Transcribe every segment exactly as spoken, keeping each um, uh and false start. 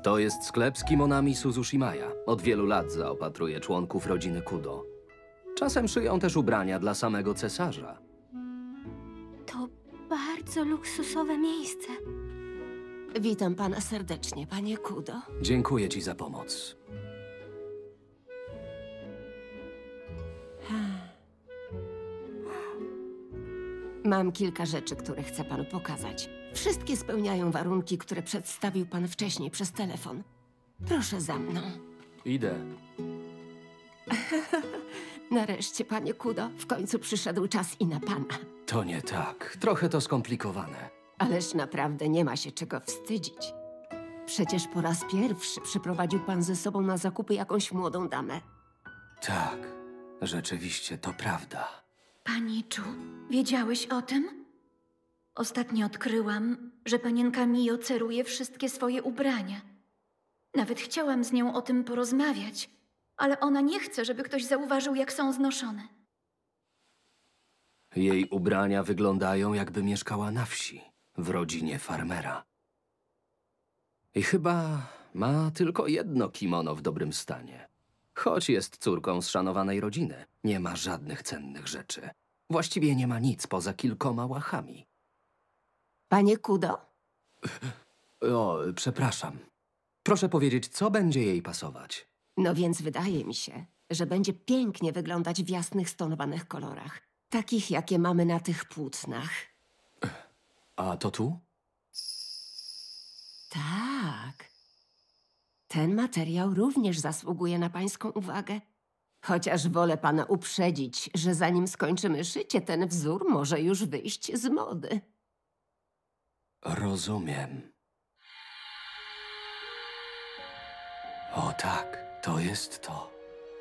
To jest sklep z kimonami Suzushimaya. Od wielu lat zaopatruje członków rodziny Kudo. Czasem szyją też ubrania dla samego cesarza. To bardzo luksusowe miejsce. Witam pana serdecznie, panie Kudo. Dziękuję ci za pomoc. Mam kilka rzeczy, które chcę panu pokazać. Wszystkie spełniają warunki, które przedstawił pan wcześniej przez telefon. Proszę za mną. Idę. Nareszcie, panie Kudo, w końcu przyszedł czas i na pana. To nie tak. Trochę to skomplikowane. Ależ naprawdę nie ma się czego wstydzić. Przecież po raz pierwszy przyprowadził pan ze sobą na zakupy jakąś młodą damę. Tak, rzeczywiście to prawda. Paniczu, wiedziałeś o tym? Ostatnio odkryłam, że panienka Mio ceruje wszystkie swoje ubrania. Nawet chciałam z nią o tym porozmawiać, ale ona nie chce, żeby ktoś zauważył, jak są znoszone. Jej ubrania wyglądają, jakby mieszkała na wsi, w rodzinie farmera. I chyba ma tylko jedno kimono w dobrym stanie. Choć jest córką z szanowanej rodziny, nie ma żadnych cennych rzeczy. Właściwie nie ma nic poza kilkoma łachami. Panie Kudo? O, przepraszam. Proszę powiedzieć, co będzie jej pasować? No więc wydaje mi się, że będzie pięknie wyglądać w jasnych, stonowanych kolorach. Takich, jakie mamy na tych płótnach. A to tu? Tak. Ten materiał również zasługuje na pańską uwagę. Chociaż wolę pana uprzedzić, że zanim skończymy szycie, ten wzór może już wyjść z mody. Rozumiem. O tak, to jest to.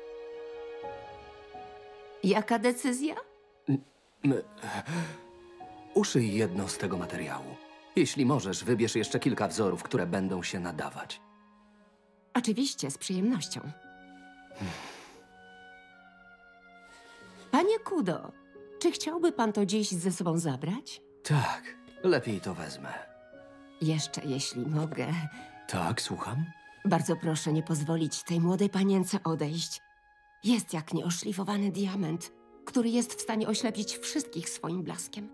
Jaka decyzja? M Uszyj jedno z tego materiału. Jeśli możesz, wybierz jeszcze kilka wzorów, które będą się nadawać. Oczywiście, z przyjemnością. Panie Kudo, czy chciałby pan to dziś ze sobą zabrać? Tak, lepiej to wezmę. Jeszcze, jeśli mogę. Tak, słucham? Bardzo proszę nie pozwolić tej młodej panience odejść. Jest jak nieoszlifowany diament, który jest w stanie oślepić wszystkich swoim blaskiem.